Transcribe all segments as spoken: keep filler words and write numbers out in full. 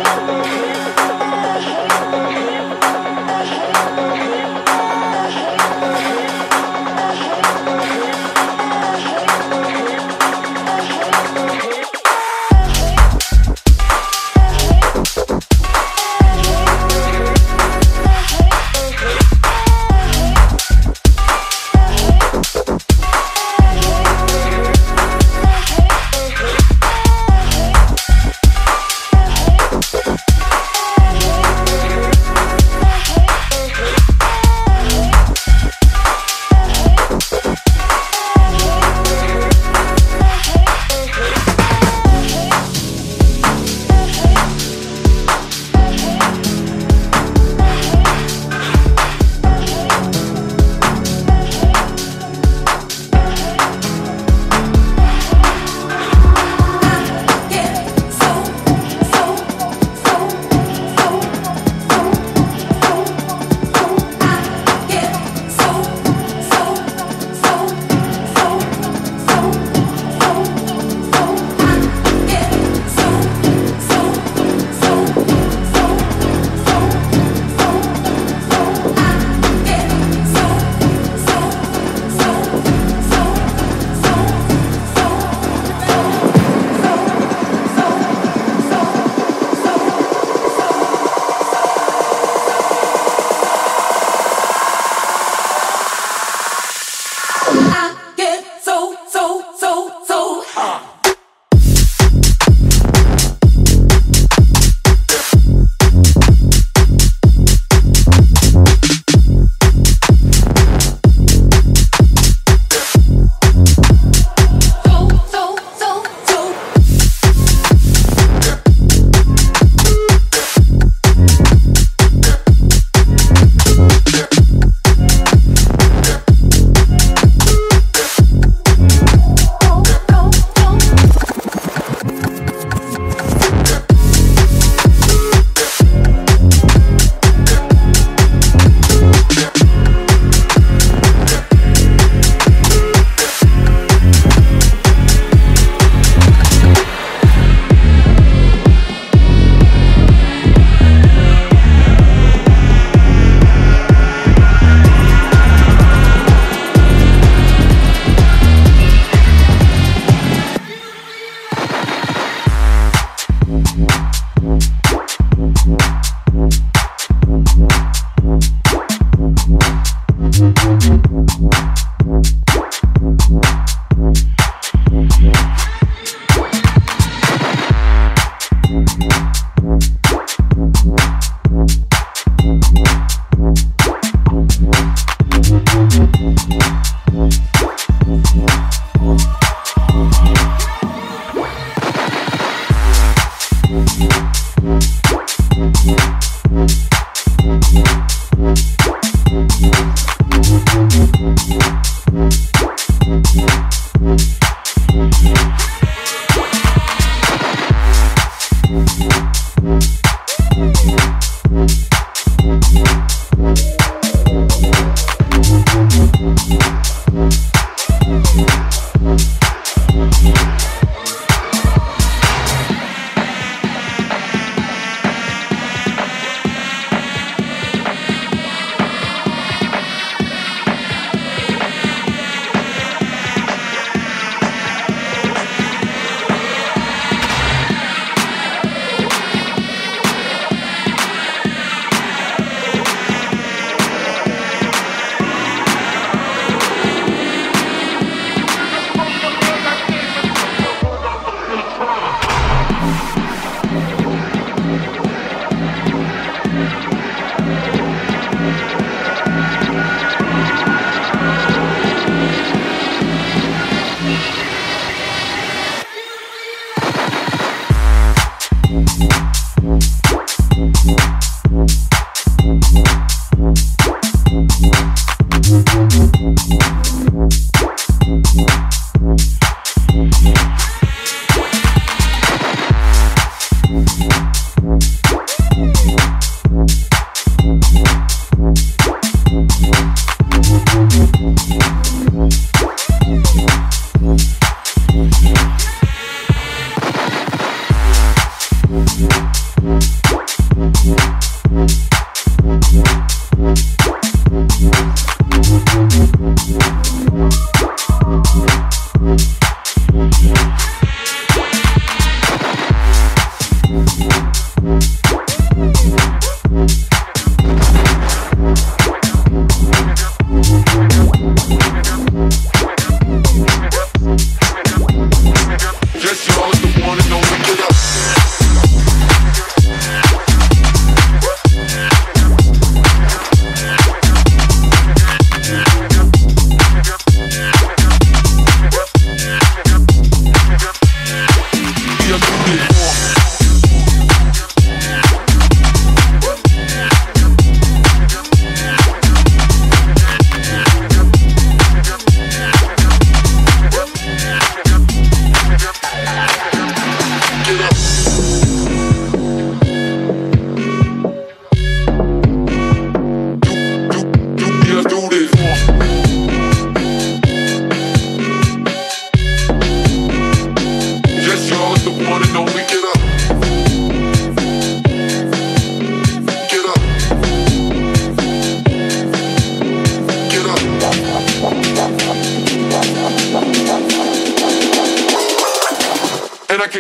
We'll be right back.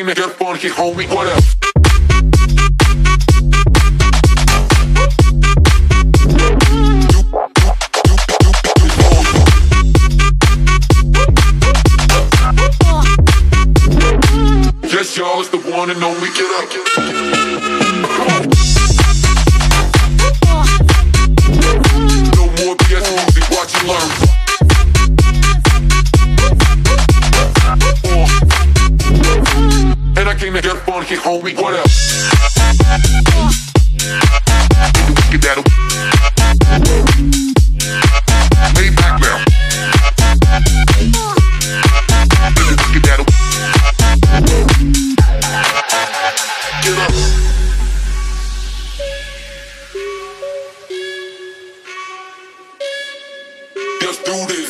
came to get funky, homie, what up? Yes, y'all, it's the one and only, get up. Come on. No more B S music, watch and learn. And I came to get funky, homie, what up? Get that lay back now. Get that get up. Let's do this.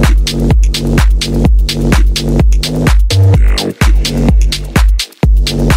Down.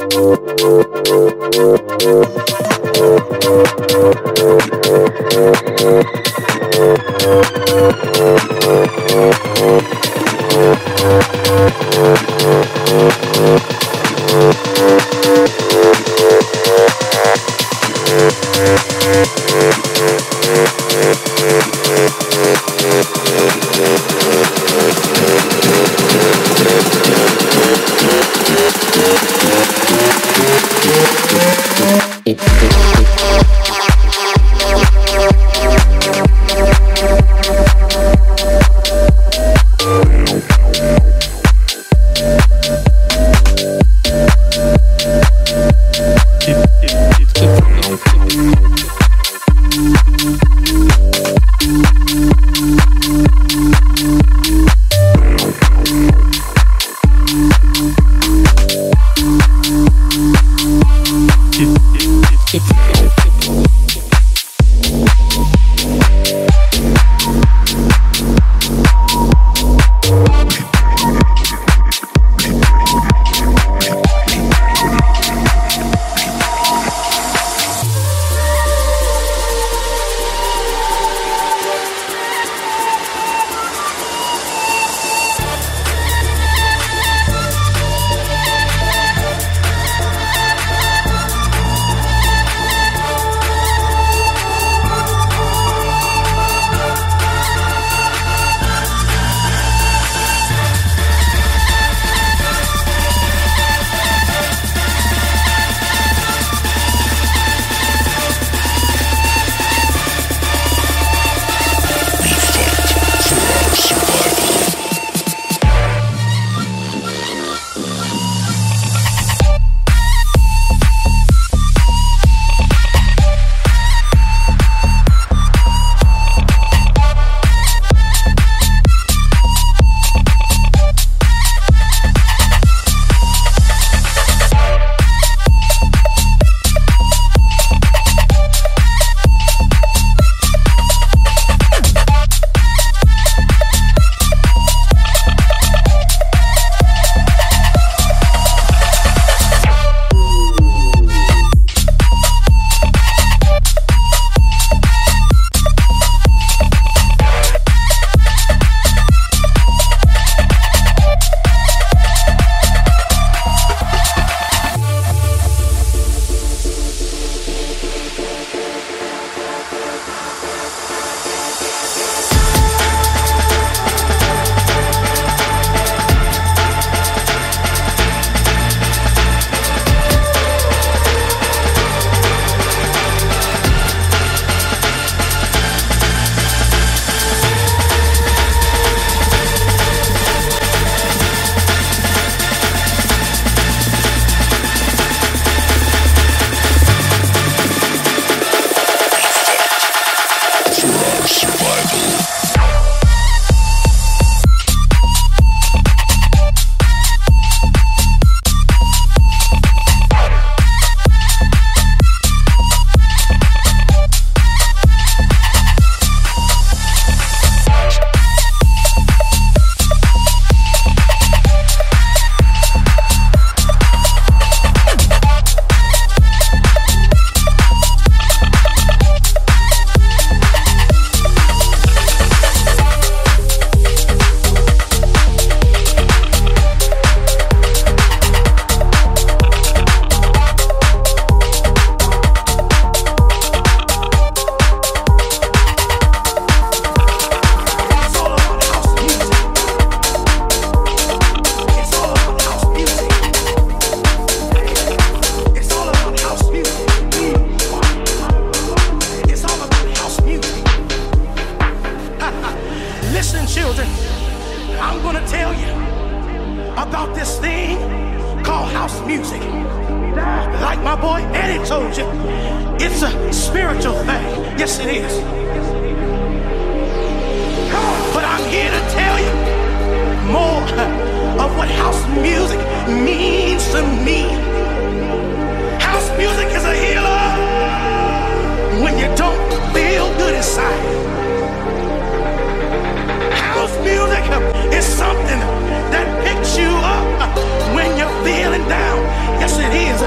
is something that picks you up when you're feeling down. Yes, it is.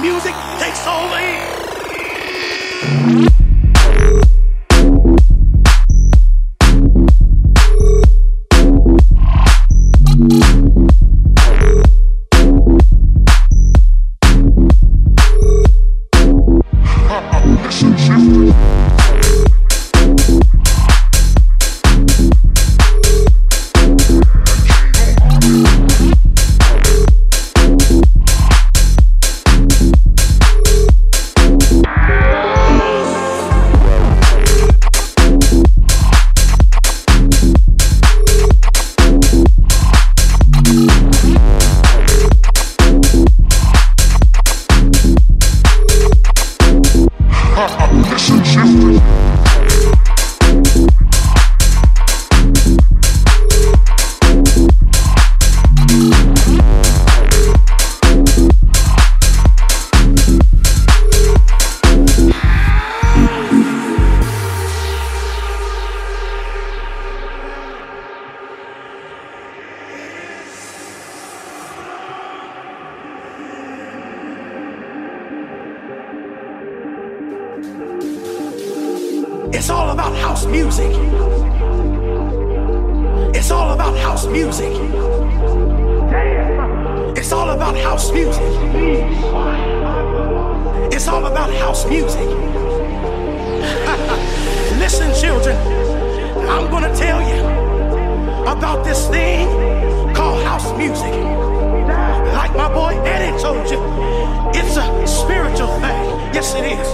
music takes over here. It's all about house music. It's all about house music. It's all about house music. It's all about house music. Listen, children, I'm gonna tell you about this thing called house music. Like my boy Eddie told you, it's a spiritual thing. Yes, it is.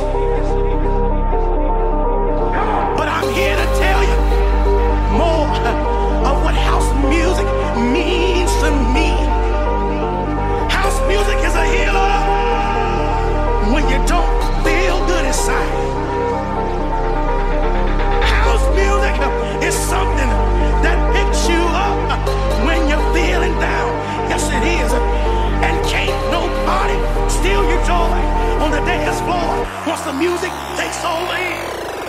But I'm here to tell you more of what house music means to me. House music is a healer when you don't feel good inside. House music is something that picks you up when you're feeling down. Yes, it is. And can't nobody steal your joy on the dance floor once the music takes over here.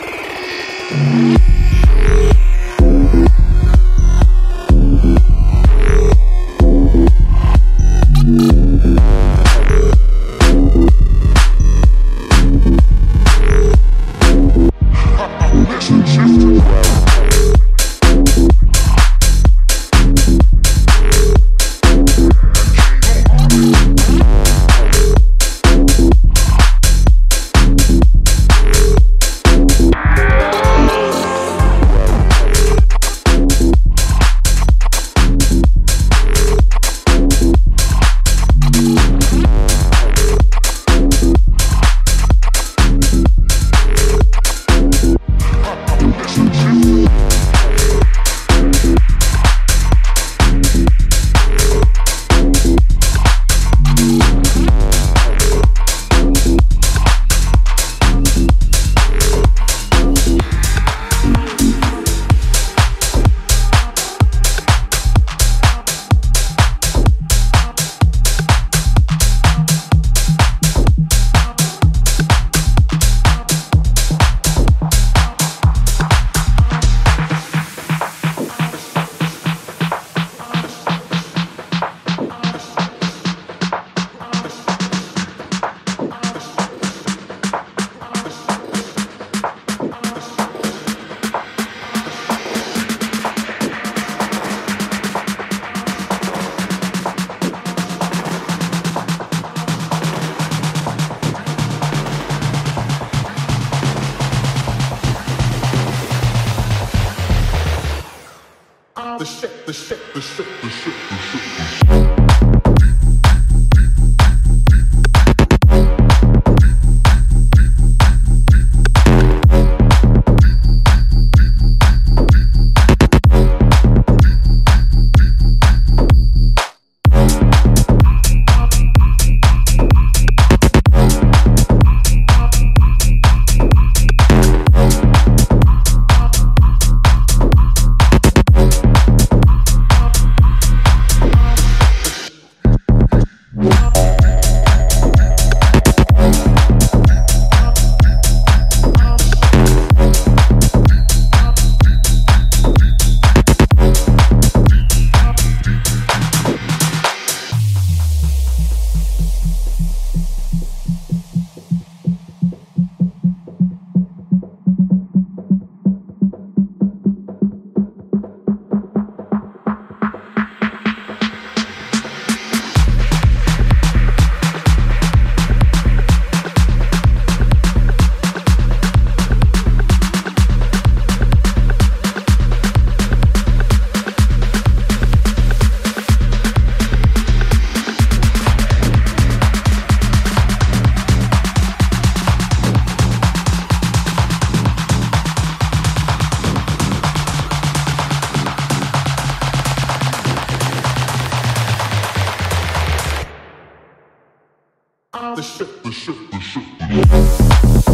The shit, the shit, the shit, the shit, the shit. the shit, the shit, the shit, the shit.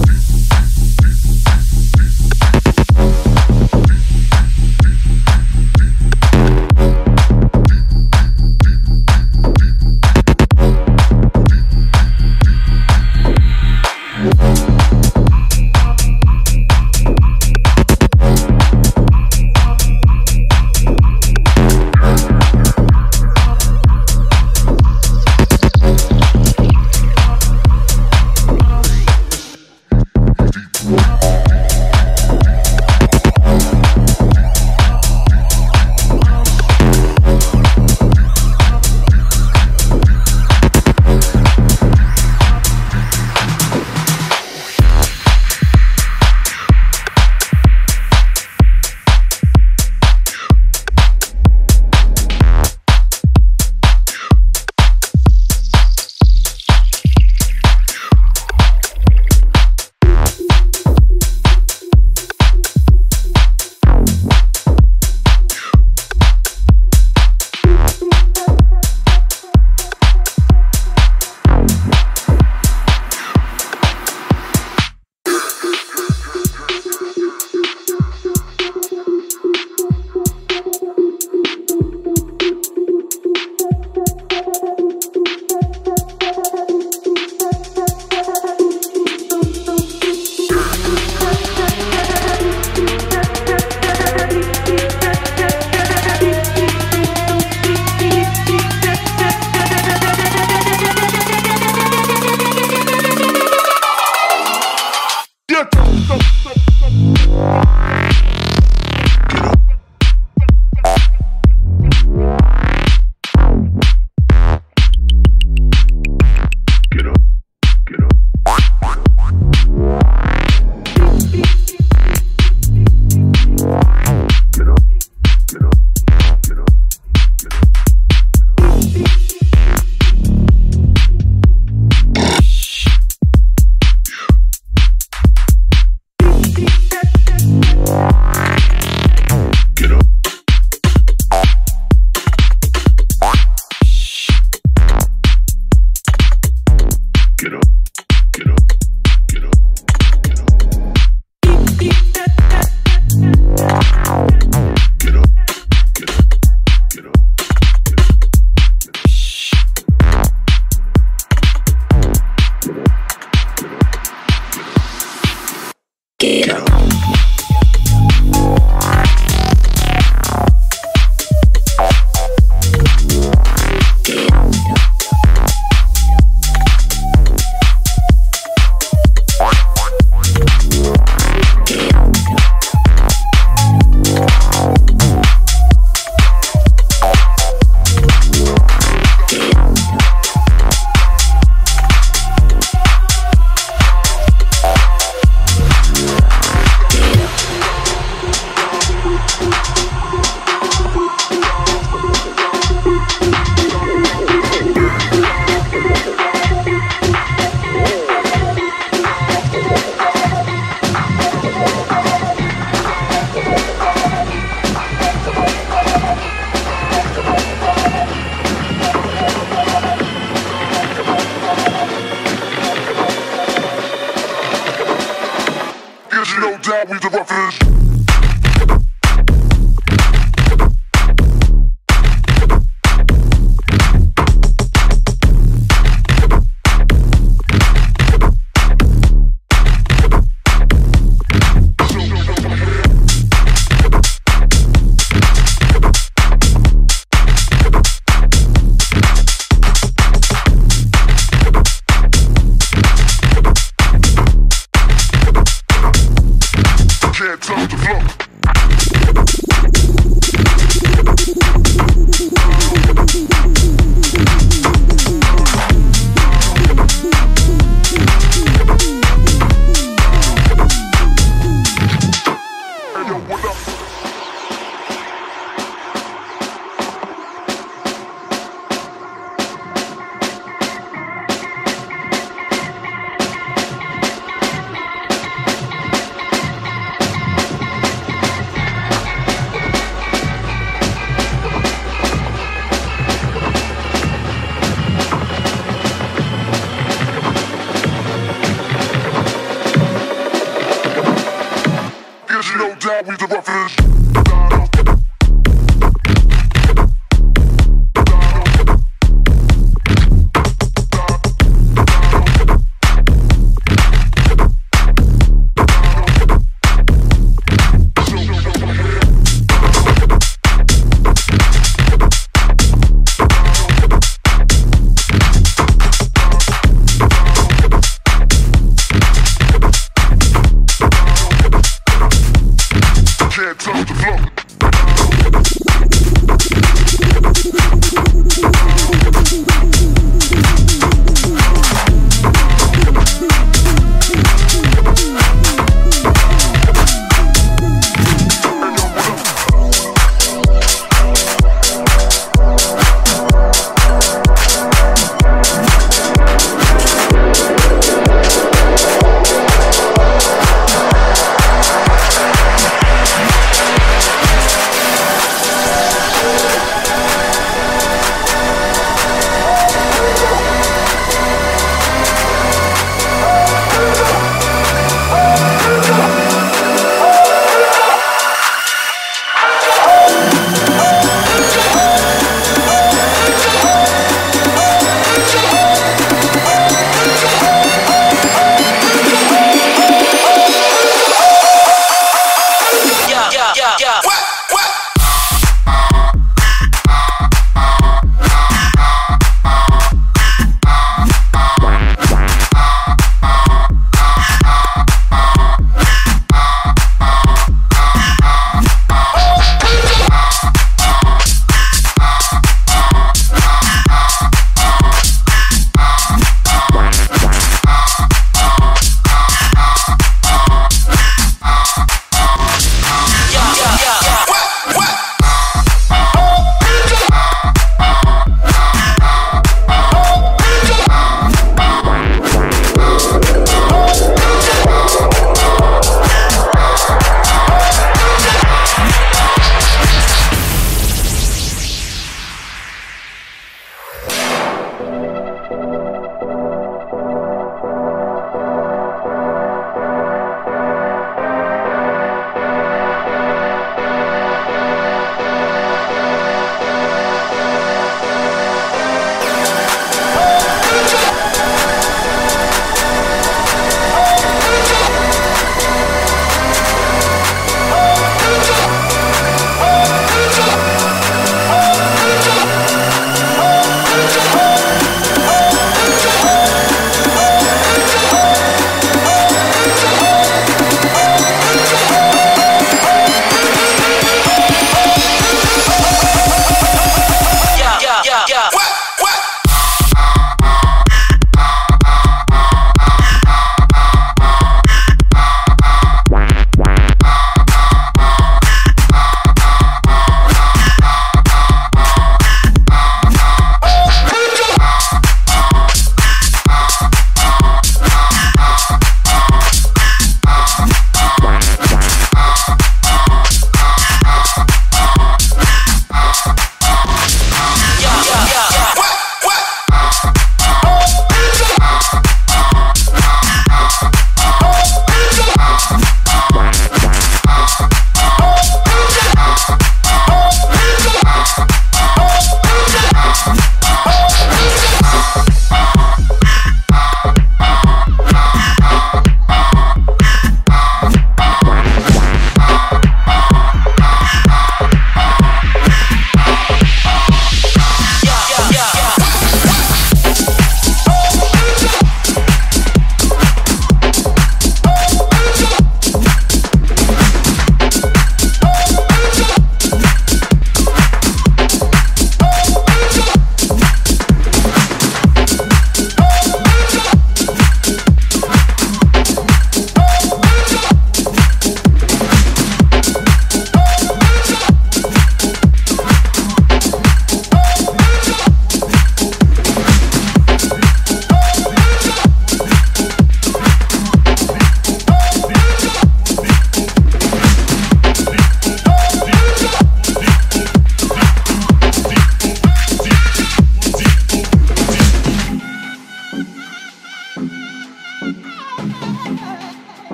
We the roughest. Can't tell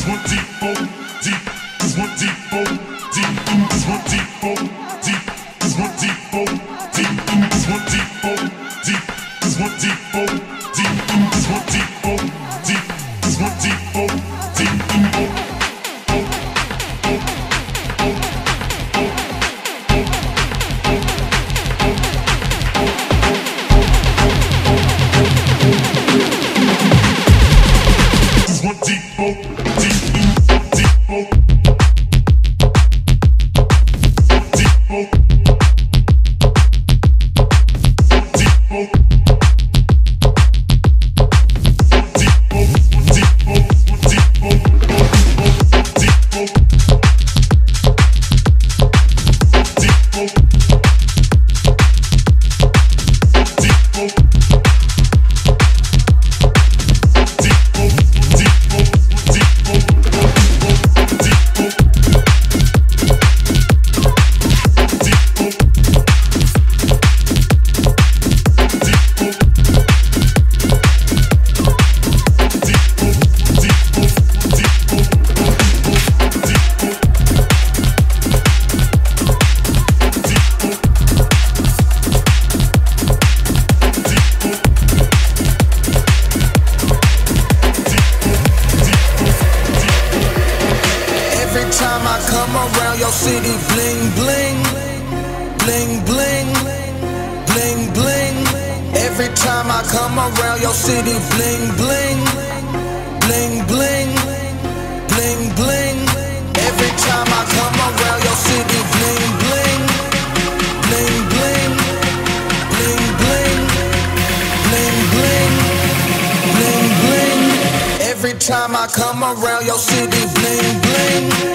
This one deep, oh, deep. This one deep, oh, deep. This one deep, oh, deep. This one deep, oh, deep. This one deep, oh, deep. This one deep, oh, deep. This one deep, oh, deep. This one deep, oh, deep. Oh, oh, oh, oh, This one deep, oh, deep, deep, oh, deep, oh, deep, oh, deep, oh, deep, oh, deep, oh, deep, oh, deep, oh, city bling bling, bling bling, bling bling. Every time I come around your city bling bling, bling bling, bling bling. Every time I come around your city bling bling, bling bling, bling bling, bling bling, bling bling. Every time I come around your city bling bling.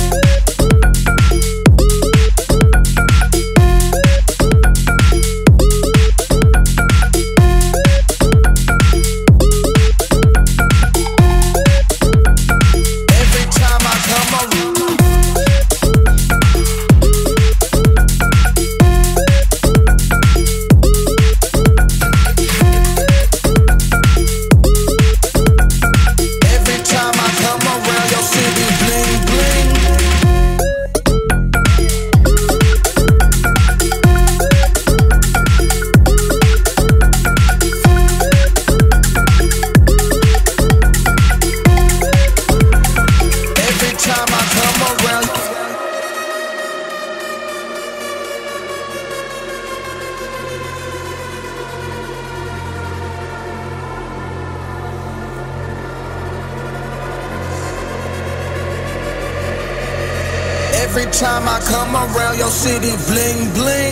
Every time I come around your city, bling bling.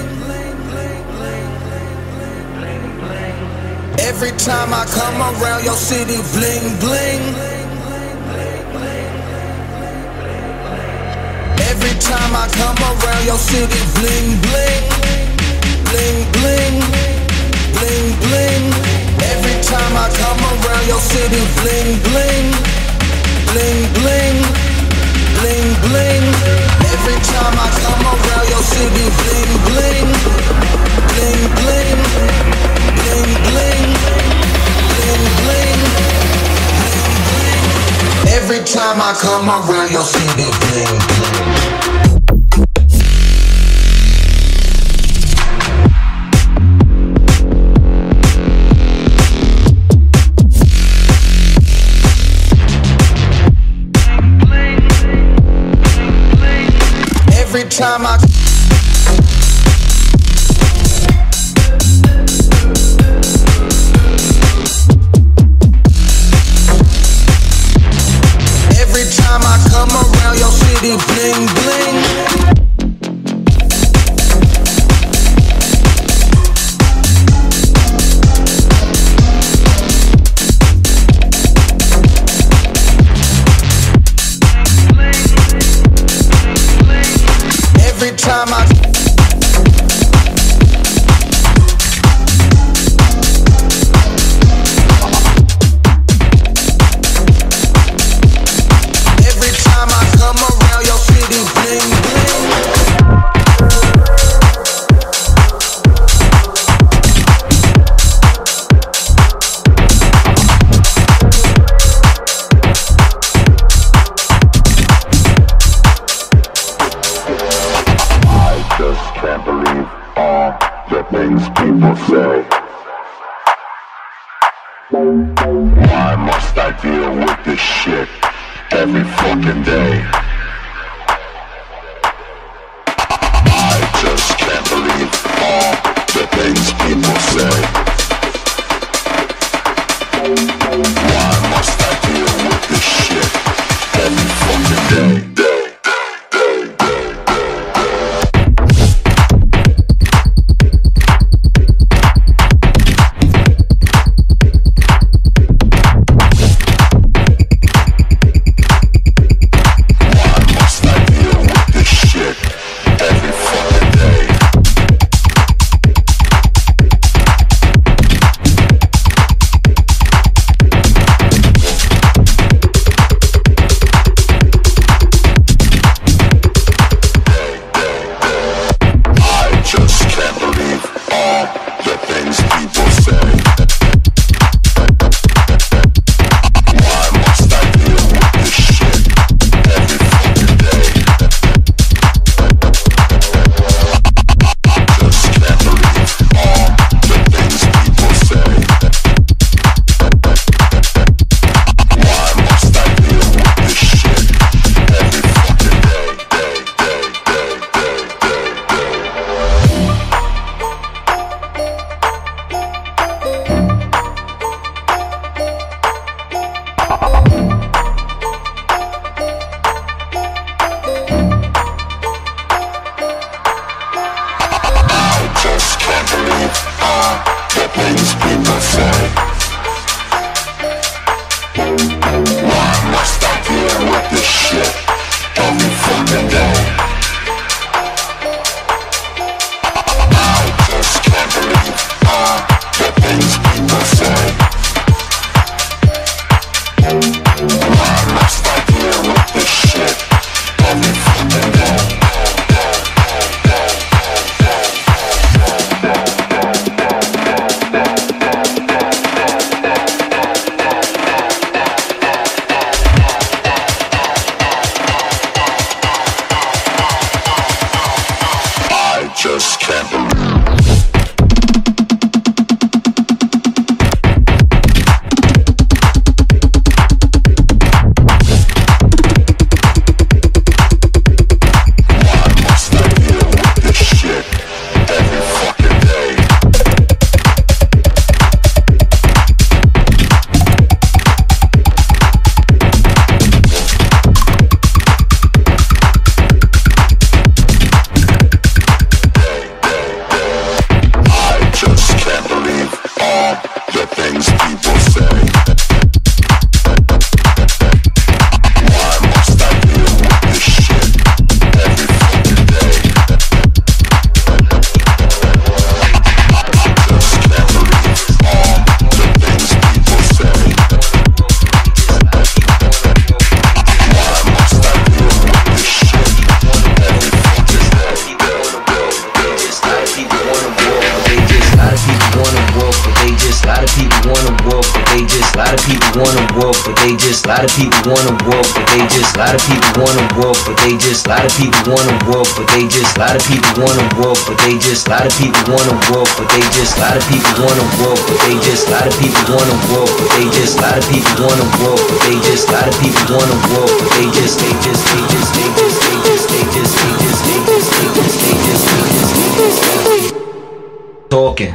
Every time I come around your city, bling bling. Every time I come around your city, bling bling, bling bling, bling bling. Every time I come around your city, bling bling, bling bling, bling bling. Every time I come around your city, bling bling, bling bling, bling bling, bling bling, bling bling. Every time I come around your city, bling bling. Every time I Every time I come around your city, bling bling. Every time Why must I deal with this shit every fucking day? I just can't believe all the things people say. Why must I deal with this shit every fucking day? A lot of people wanna walk, but they just. A lot of people wanna walk, but they just. A lot of people wanna walk, but they just. A lot of people wanna walk, but they just. A lot of people wanna walk, but they just. A lot of people wanna walk, but they just. A lot of people wanna walk, but they just. A lot of people wanna walk, but they just. A lot of people wanna walk, but they just. They just. They just. They just. They just. They just. They just. They just. They just. They just. They just. They just. Talking.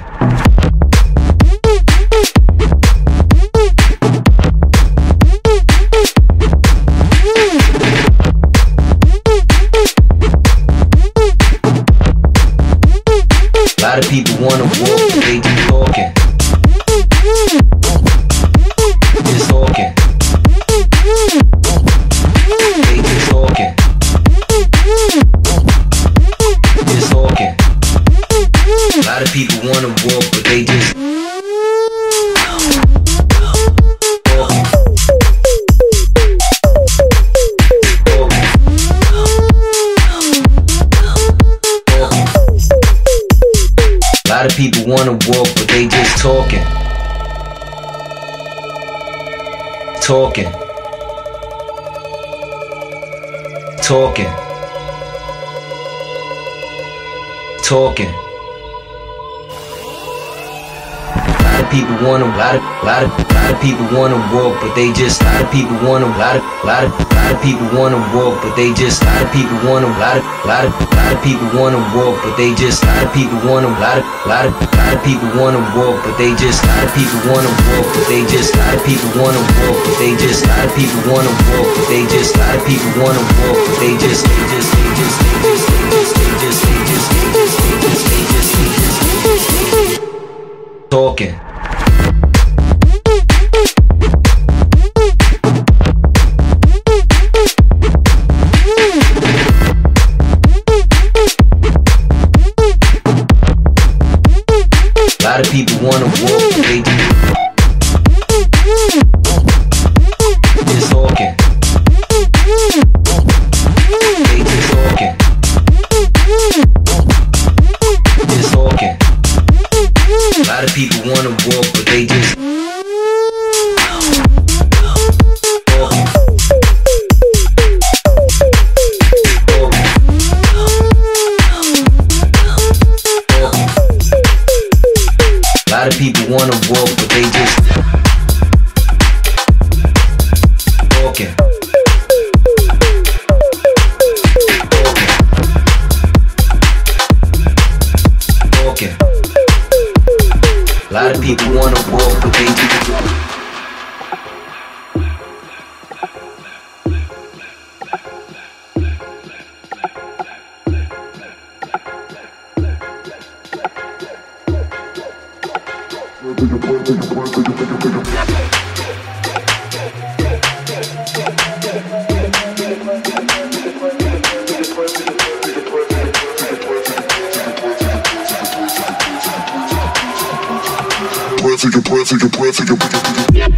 A lot of people wanna walk, but they just talking. Just talking. They just talking. Just talking. A lot of people wanna walk, but they just talking. A lot of people wanna walk, but they just talking. Talking. Talking. Talking. A lot of of people wanna, lot of, lot of, lot of people wanna walk, but they just, lot of people wanna, lot of, lot of, lot of people wanna walk, but they just, lot of people wanna, lot of, lot of, lot of people wanna walk, but they just, lot of people wanna, lot of, lot of, lot of people wanna walk, but they just, lot of people wanna walk, but they just, lot of people wanna walk, but they just, lot of people wanna walk, but they just, lot of people wanna walk, but they just, they just, they just, they just, they just, they just, they just, they just, they just, they just, they just, they just, talking. A lot of people wanna walk, but they just talking. They just talking. Just talking. A lot of people wanna walk, but they just talking. A lot of people wanna walk, but they just talking. Talking. A lot of people wanna walk, but they just Take a breath, take a breath, take a breath, take a breath.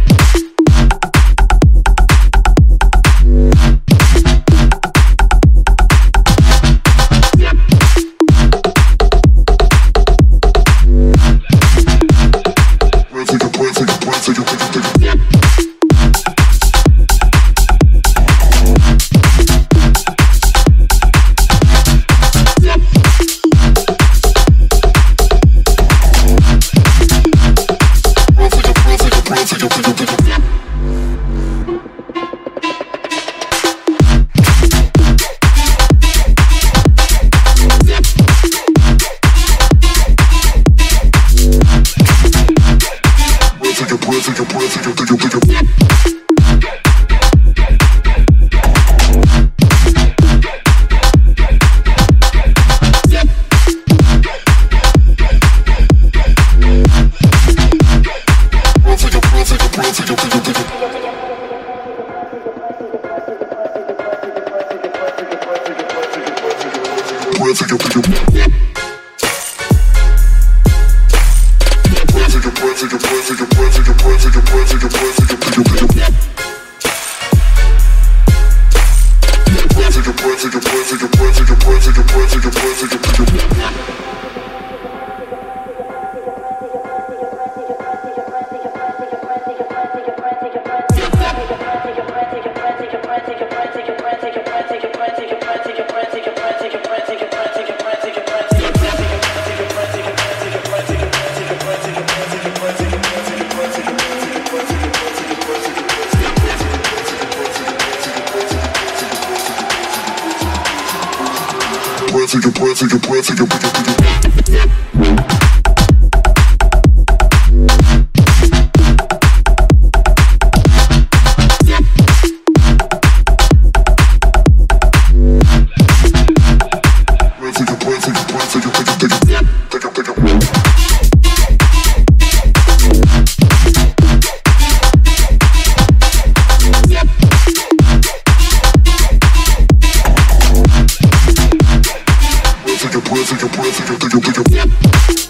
Take a breath, take a breath, take a breath, take a breath. Take a breath, take a breath, take a breath, take a breath.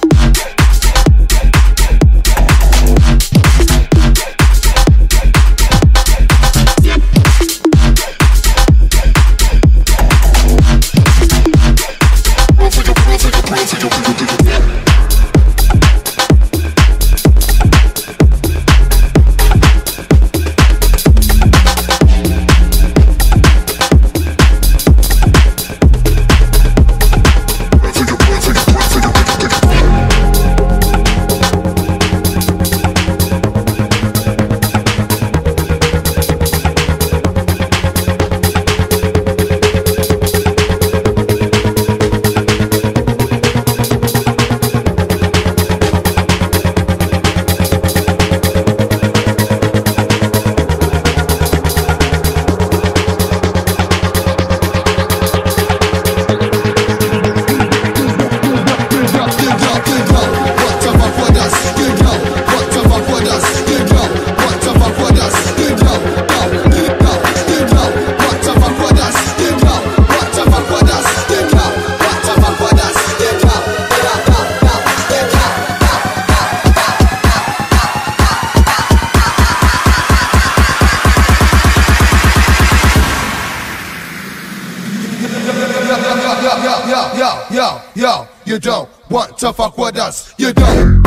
yo, yo, yo, you don't want to fuck with us. You don't.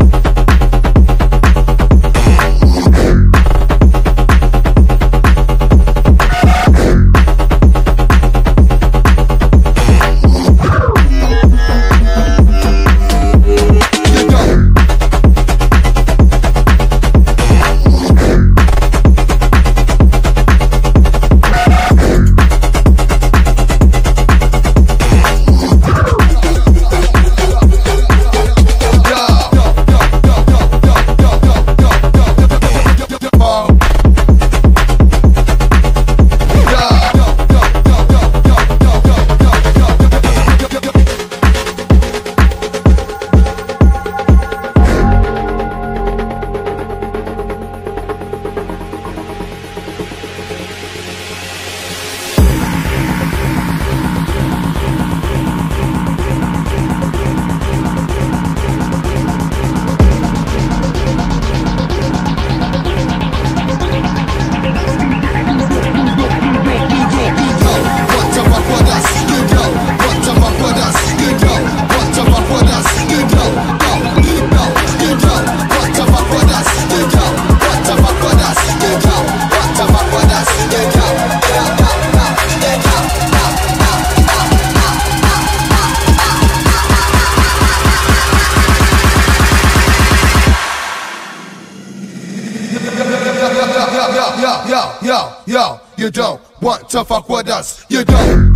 Yo, yo, yo, you don't want to fuck with us. You don't.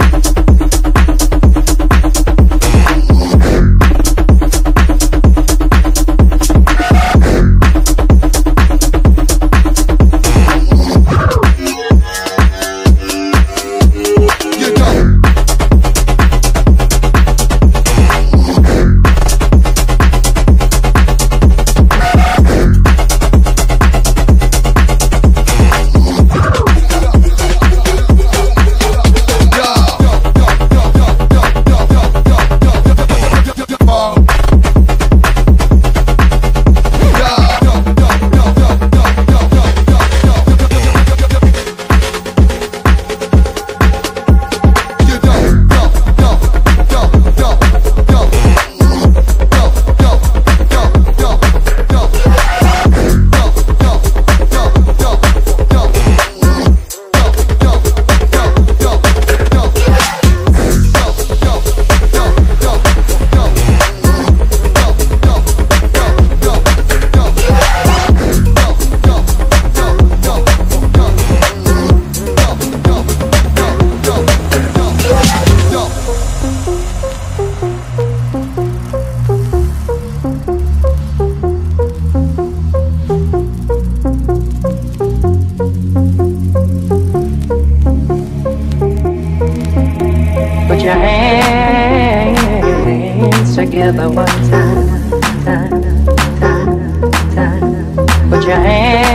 Together one time, time, time, time. Put your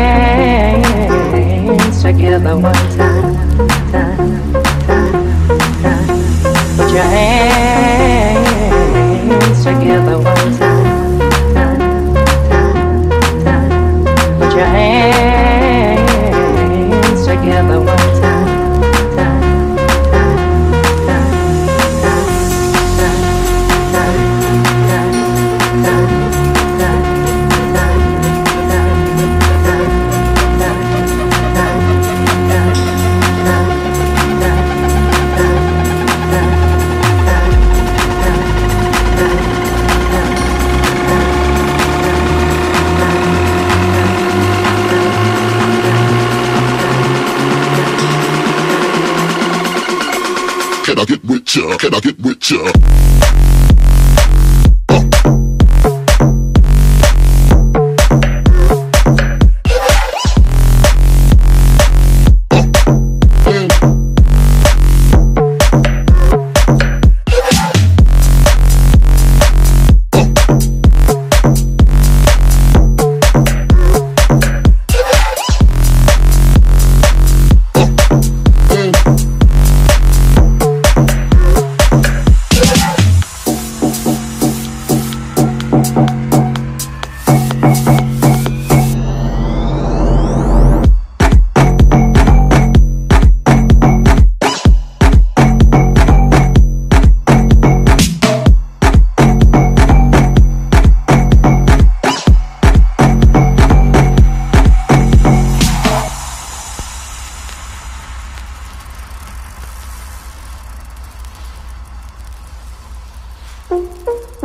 hands together one time, time, time, time. Put your hands together one time, time, time, time. Put your hands together one time. Can I get with ya? Can I get with ya?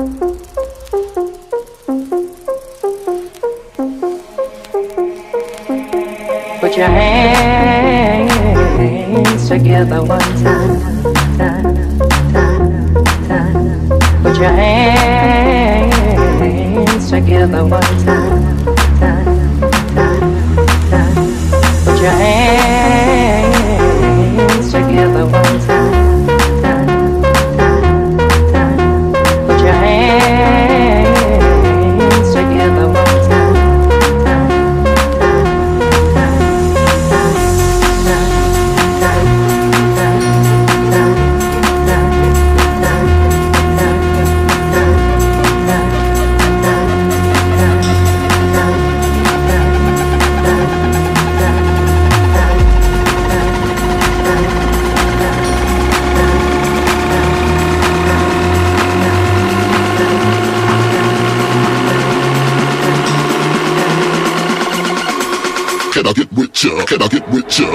Put your hands together one time, time, time, time. Put your hands together one time, time, time, time. Put your hands together one time, time, time, time. Put your hands together one time. Can I get with ya? Can I get with ya?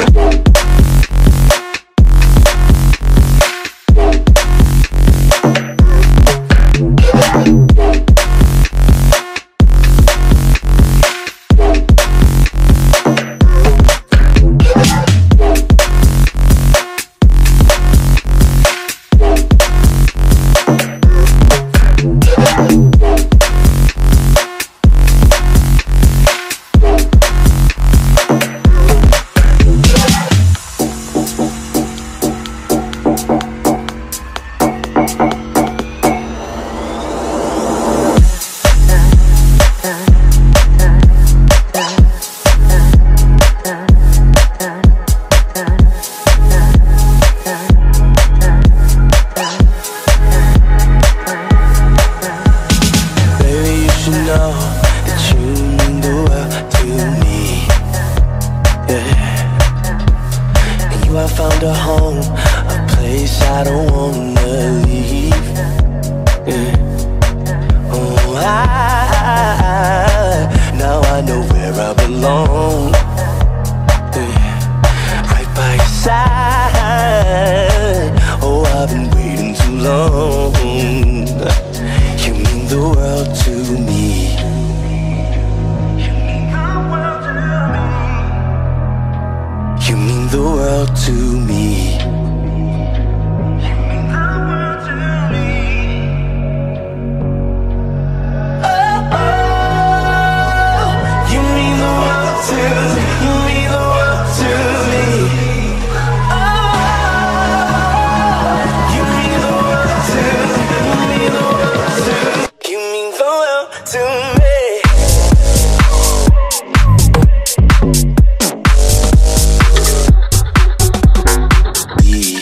Yeah.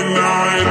night.